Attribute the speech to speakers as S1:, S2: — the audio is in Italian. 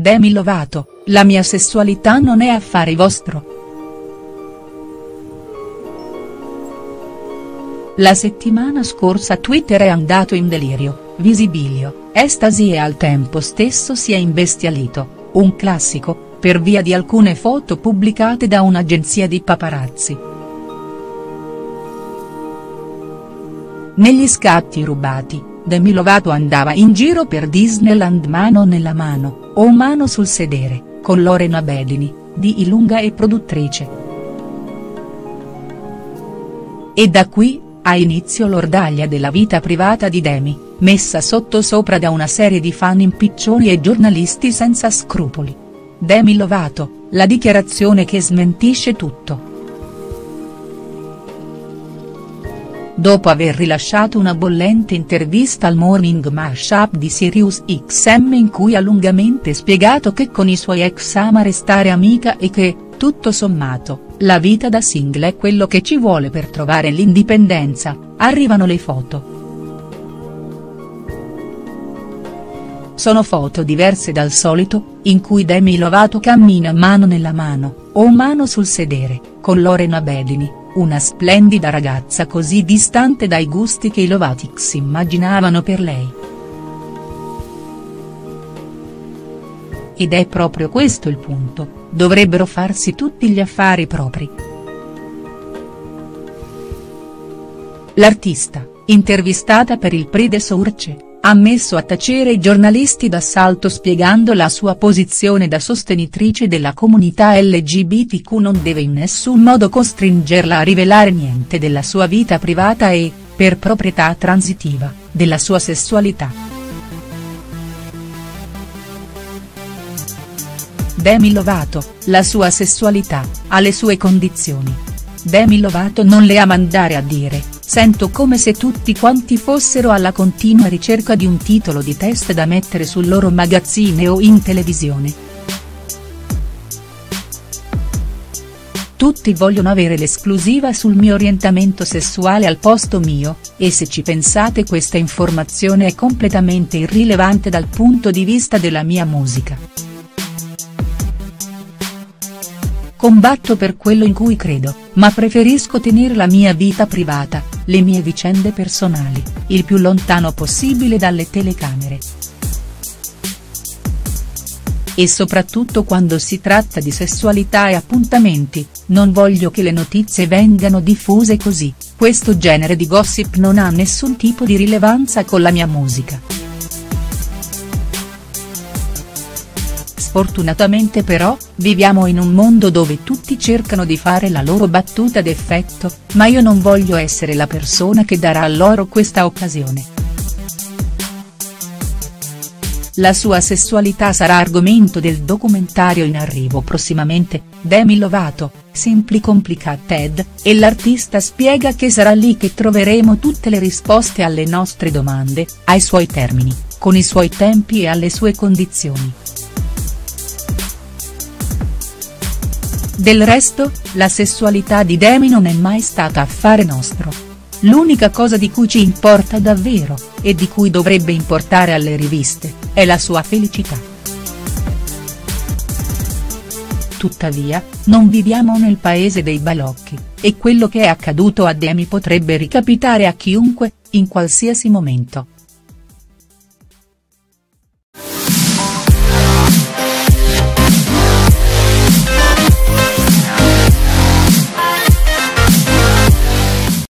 S1: Demi Lovato, la mia sessualità non è affare vostro. La settimana scorsa Twitter è andato in delirio, visibilio, estasi e al tempo stesso si è imbestialito, un classico, per via di alcune foto pubblicate da un'agenzia di paparazzi. Negli scatti rubati, Demi Lovato andava in giro per Disneyland mano nella mano, o mano sul sedere, con Lorena Bedini, di Ilunga e produttrice. E da qui ha inizio l'ordaglia della vita privata di Demi, messa sottosopra da una serie di fan impiccioni e giornalisti senza scrupoli. Demi Lovato, la dichiarazione che smentisce tutto. Dopo aver rilasciato una bollente intervista al Morning Mashup di Sirius XM in cui ha lungamente spiegato che con i suoi ex ama restare amica e che, tutto sommato, la vita da single è quello che ci vuole per trovare l'indipendenza, arrivano le foto. Sono foto diverse dal solito, in cui Demi Lovato cammina mano nella mano, o mano sul sedere, con Lorena Bedini, una splendida ragazza così distante dai gusti che i Lovatics immaginavano per lei. Ed è proprio questo il punto, dovrebbero farsi tutti gli affari propri. L'artista, intervistata per il Prix des Sorciers, ha messo a tacere i giornalisti d'assalto spiegando la sua posizione da sostenitrice della comunità LGBTQ non deve in nessun modo costringerla a rivelare niente della sua vita privata e, per proprietà transitiva, della sua sessualità. Demi Lovato, la sua sessualità, ha le sue condizioni. Demi Lovato non le ama andare a dire: sento come se tutti quanti fossero alla continua ricerca di un titolo di test da mettere sul loro magazzine o in televisione. Tutti vogliono avere l'esclusiva sul mio orientamento sessuale al posto mio, e se ci pensate questa informazione è completamente irrilevante dal punto di vista della mia musica. Combatto per quello in cui credo, ma preferisco tenere la mia vita privata, le mie vicende personali, il più lontano possibile dalle telecamere. E soprattutto quando si tratta di sessualità e appuntamenti, non voglio che le notizie vengano diffuse così, questo genere di gossip non ha nessun tipo di rilevanza con la mia musica. Sfortunatamente però, viviamo in un mondo dove tutti cercano di fare la loro battuta d'effetto, ma io non voglio essere la persona che darà a loro questa occasione. La sua sessualità sarà argomento del documentario in arrivo prossimamente, Demi Lovato, Simply Complicated, e l'artista spiega che sarà lì che troveremo tutte le risposte alle nostre domande, ai suoi termini, con i suoi tempi e alle sue condizioni. Del resto, la sessualità di Demi non è mai stata affare nostro. L'unica cosa di cui ci importa davvero, e di cui dovrebbe importare alle riviste, è la sua felicità. Tuttavia, non viviamo nel paese dei balocchi, e quello che è accaduto a Demi potrebbe ricapitare a chiunque, in qualsiasi momento.